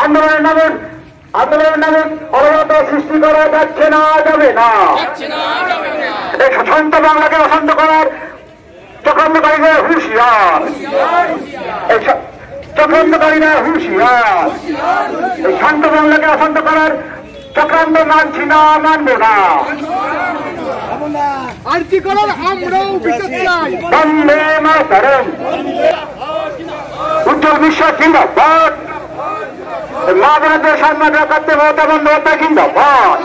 আন্দোলনের নামে অবরোধ সৃষ্টি করা যাচ্ছে না, যাবে না। এই শান্ত বাংলাকে অশান্ত করার চক্রান্তকারীরা হুঁশিয়ার, এই চক্রান্তকারীরা হুঁশিয়ার। এই শান্ত বাংলাকে অশান্ত করার চক্রান্ত মানছি না, মানব না। বন্দে মাতরম, উজ্জ্বল বিশ্বাস জিন্দাবাদ, মা বোনদের সম্মান রক্ষার্থে মমতা বন্দ্যোপাধ্যায় জিন্দাবাদ,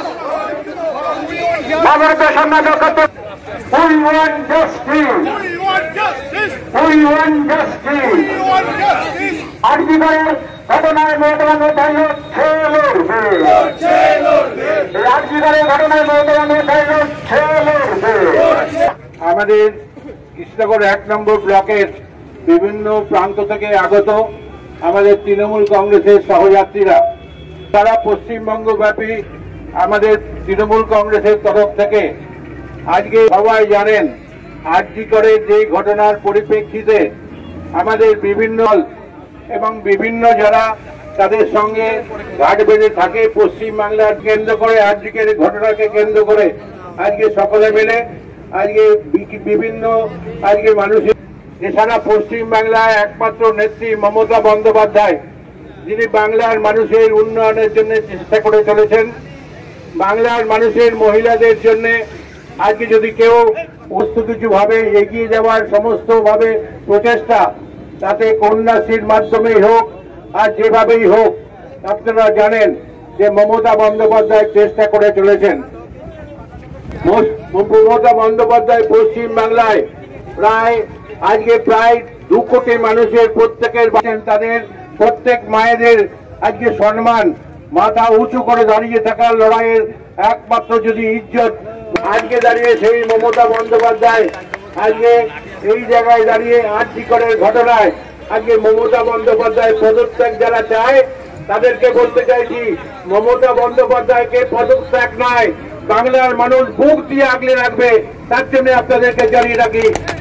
মা বোনদের সম্মান রক্ষার্থে We want justice. We want justice. আজকের ঘটনায় মমতা বন্দ্যোপাধ্যায় লড়ছে লড়বে, আজকের ঘটনায় মমতা বন্দ্যোপাধ্যায় লড়ছে লড়বে। আমাদের কৃষ্ণনগর 1 নম্বর ব্লকের বিভিন্ন প্রান্ত থেকে আগত আমাদের তৃণমূল কংগ্রেসের সহযাত্রীরা, তারা পশ্চিমবঙ্গব্যাপী আমাদের তৃণমূল কংগ্রেসের তরফ থেকে আজকে সবাই জানেন আরজিকরের যে ঘটনার পরিপ্রেক্ষিতে আমাদের বিভিন্ন এবং বিভিন্ন যারা তাদের সঙ্গে ঘাট বেঁধে থাকে পশ্চিমবাংলার কেন্দ্র করে আরজিকরের ঘটনাকে কেন্দ্র করে আজকে সকলে মিলে আজকে বিভিন্ন আজকে মানুষের এছাড়া পশ্চিমবাংলায় একমাত্র নেত্রী মমতা বন্দ্যোপাধ্যায়, যিনি বাংলার মানুষের উন্নয়নের জন্য চেষ্টা করে চলেছেন। বাংলার মানুষের মহিলাদের জন্য আজকে যদি কেউ বস্তু কিছু ভাবে এগিয়ে যাওয়ার সমস্ত ভাবে প্রচেষ্টা, তাতে কন্যাশ্রীর মাধ্যমেই হোক আর যেভাবেই হোক, আপনারা জানেন যে মমতা বন্দ্যোপাধ্যায় চেষ্টা করে চলেছেন। মমতা বন্দ্যোপাধ্যায় পশ্চিম বাংলায় আজকে প্রায় 2 কোটি মানুষের প্রত্যেকের তাদের প্রত্যেক মায়েদের আজকে সম্মান, মাথা উঁচু করে দাঁড়িয়ে থাকার লড়াইয়ের একমাত্র যদি ইজ্জত আজকে দাঁড়িয়ে সেই মমতা বন্দ্যোপাধ্যায় আজকে এই জায়গায় দাঁড়িয়ে আরজিকরের ঘটনায় আজকে মমতা বন্দ্যোপাধ্যায় পদত্যাগ যারা চায় তাদেরকে বলতে চাইছি, মমতা বন্দ্যোপাধ্যায়কে পদত্যাগ নয়, বাংলার মানুষ বুক দিয়ে আগলে রাখবে, তার জন্য আপনাদেরকে জানিয়ে রাখি